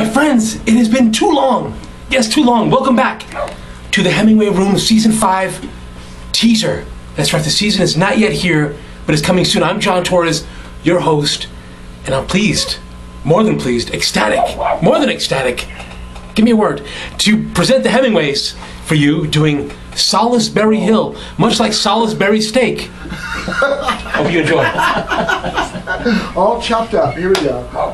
My friends, it has been too long. Yes, too long. Welcome back to the Hemingway Room Season 5 teaser. That's right, the season is not yet here, but it's coming soon. I'm John Torres, your host, and I'm pleased, more than pleased, ecstatic, more than ecstatic, give me a word, to present the Hemingways for you doing Solisbury Hill, much like Salisbury steak. Hope you enjoy. All chopped up. Here we go.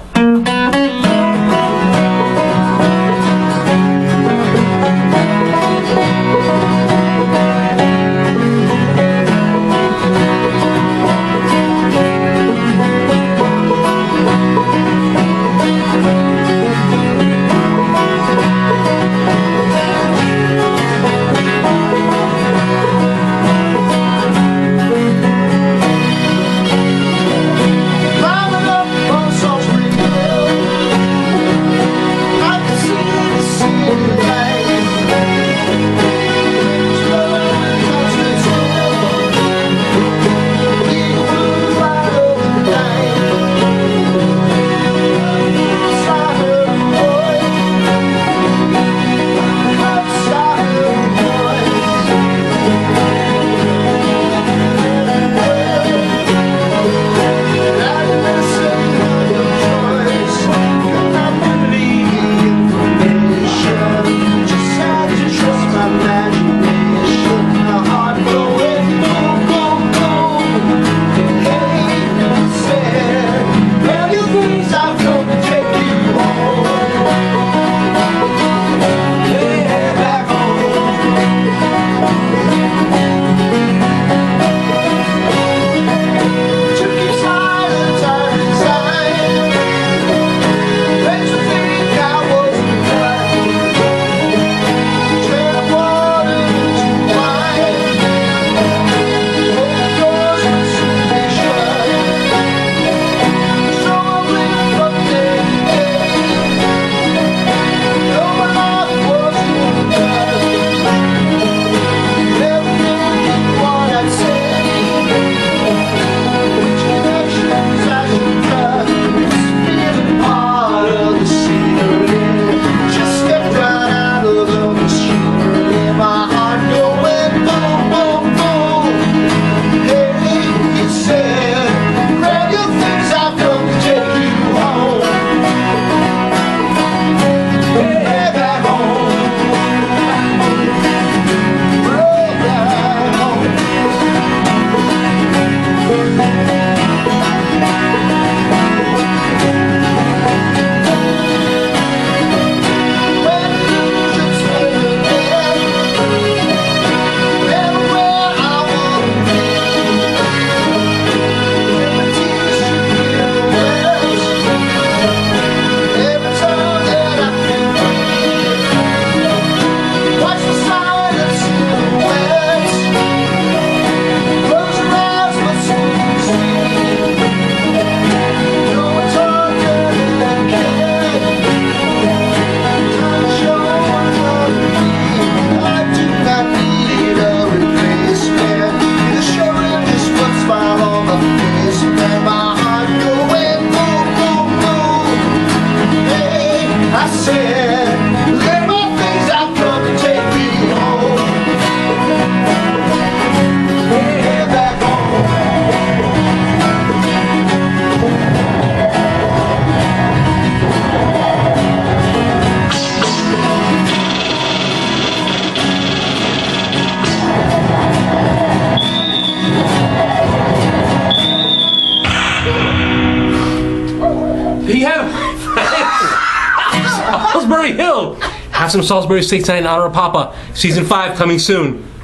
Salisbury Hill! Have some Salisbury steak tonight in honor of Papa. Season 5 coming soon.